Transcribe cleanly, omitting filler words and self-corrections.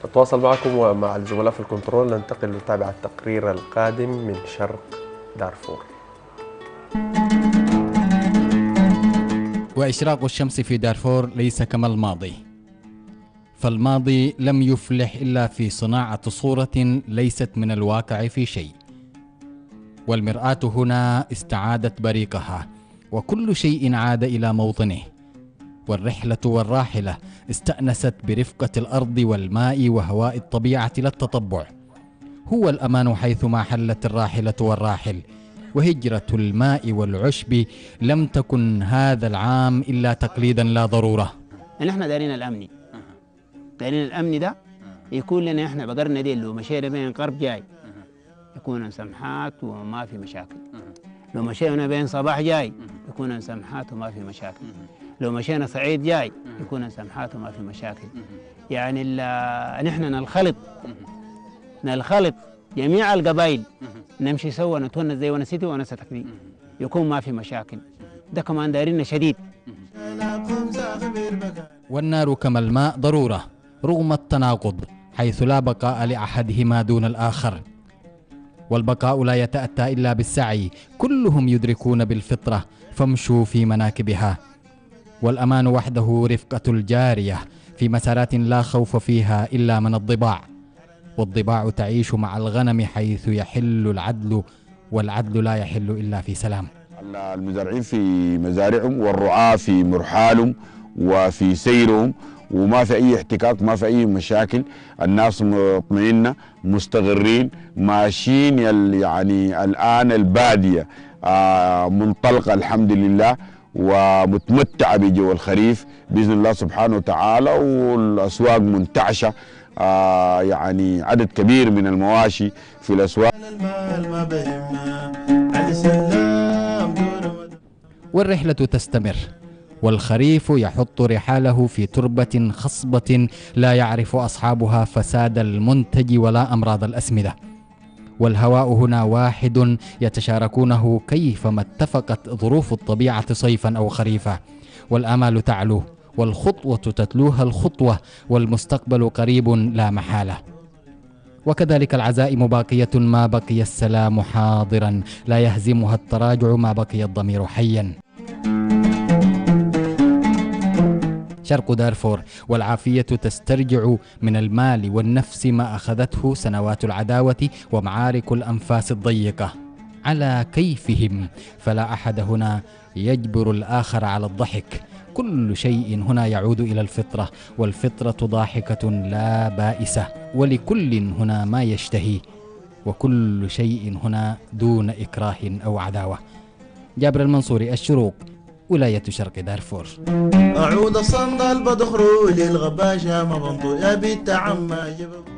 أتواصل معكم ومع الزملاء في الكنترول. ننتقل لنتابع التقرير القادم من شرق دارفور. وإشراق الشمس في دارفور ليس كما الماضي، فالماضي لم يفلح إلا في صناعة صورة ليست من الواقع في شيء، والمرآة هنا استعادت بريقها وكل شيء عاد إلى موطنه، والرحلة والراحلة استأنست برفقة الأرض والماء وهواء الطبيعة لا التطبع. هو الأمان حيثما حلت الراحلة والراحل، وهجرة الماء والعشب لم تكن هذا العام إلا تقليدا لا ضرورة. نحن دارين الأمن، دارين الأمن ده يكون لنا احنا بقرنا دي لو مشينا بين قرب جاي يكون سمحات وما في مشاكل، لو مشينا بين صباح جاي يكون سمحات وما في مشاكل، لو مشينا صعيد جاي يكون سمحات وما في مشاكل. يعني نحن نلخلط جميع القبائل، نمشي سوا نتونس زي ونسيتي ونستك دي، يكون ما في مشاكل. ده كمان دارين شديد. والنار كما الماء ضرورة رغم التناقض، حيث لا بقاء لأحدهما دون الآخر، والبقاء لا يتأتى إلا بالسعي. كلهم يدركون بالفطرة فامشوا في مناكبها. والأمان وحده رفقة الجارية في مسارات لا خوف فيها إلا من الضباع، والضباع تعيش مع الغنم حيث يحل العدل، والعدل لا يحل إلا في سلام. المزارعين في مزارعهم والرعاة في مرحالهم وفي سيرهم، وما في أي احتكاك، ما في أي مشاكل. الناس مطمئنة مستقرين ماشيين. يعني الآن البادية منطلقة الحمد لله ومتمتعة بجو الخريف بإذن الله سبحانه وتعالى، والأسواق منتعشة. يعني عدد كبير من المواشي في الأسواق. والرحلة تستمر، والخريف يحط رحاله في تربة خصبة لا يعرف أصحابها فساد المنتج ولا أمراض الأسمدة. والهواء هنا واحد يتشاركونه كيفما اتفقت ظروف الطبيعة صيفا أو خريفا. والآمال تعلو، والخطوة تتلوها الخطوة، والمستقبل قريب لا محالة. وكذلك العزائم باقية ما بقي السلام حاضرا، لا يهزمها التراجع ما بقي الضمير حيا. شرق دارفور والعافية تسترجع من المال والنفس ما أخذته سنوات العداوة ومعارك الأنفاس الضيقة على كيفهم، فلا أحد هنا يجبر الآخر على الضحك. كل شيء هنا يعود إلى الفطرة، والفطرة ضاحكة لا بائسة، ولكل هنا ما يشتهي، وكل شيء هنا دون إكراه أو عداوة. جابر المنصوري، الشروق، ولاية شرق دارفور. أعود الصندل بدخروا للغباشة ما بنطو يا بنت عما